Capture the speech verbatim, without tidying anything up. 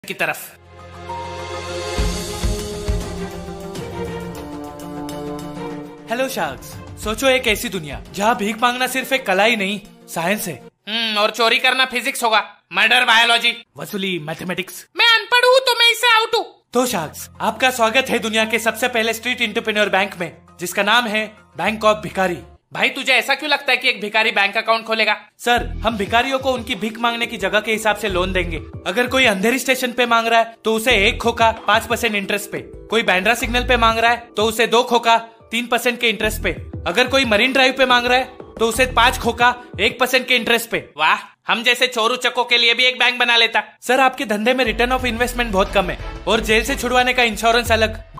की तरफ। Hello sharks, सोचो एक ऐसी दुनिया जहाँ भीख मांगना सिर्फ एक कला ही नहीं, साइंस है। हम्म और चोरी करना फिजिक्स होगा, मर्डर बायोलॉजी, वसूली मैथमेटिक्स। मैं अनपढ़ हूँ तो मैं इससे आउट हूँ। तो शार्क्स, आपका स्वागत है दुनिया के सबसे पहले स्ट्रीट एंटरप्रेन्योर बैंक में, जिसका नाम है बैंक ऑफ भिखारी। भाई तुझे ऐसा क्यों लगता है कि एक भिखारी बैंक अकाउंट खोलेगा? सर, हम भिखारियों को उनकी भीख मांगने की जगह के हिसाब से लोन देंगे। अगर कोई अंधेरी स्टेशन पे मांग रहा है तो उसे एक खोखा पाँच परसेंट इंटरेस्ट पे, कोई बैंड्रा सिग्नल पे मांग रहा है तो उसे दो खोखा तीन परसेंट के इंटरेस्ट पे, अगर कोई मरीन ड्राइव पे मांग रहा है तो उसे पाँच खोखा एक परसेंट के इंटरेस्ट पे। वाह, हम जैसे चोरू चक्कों के लिए भी एक बैंक बना लेता। सर, आपके धंधे में रिटर्न ऑफ इन्वेस्टमेंट बहुत कम है और जेल से छुड़वाने का इंश्योरेंस अलग।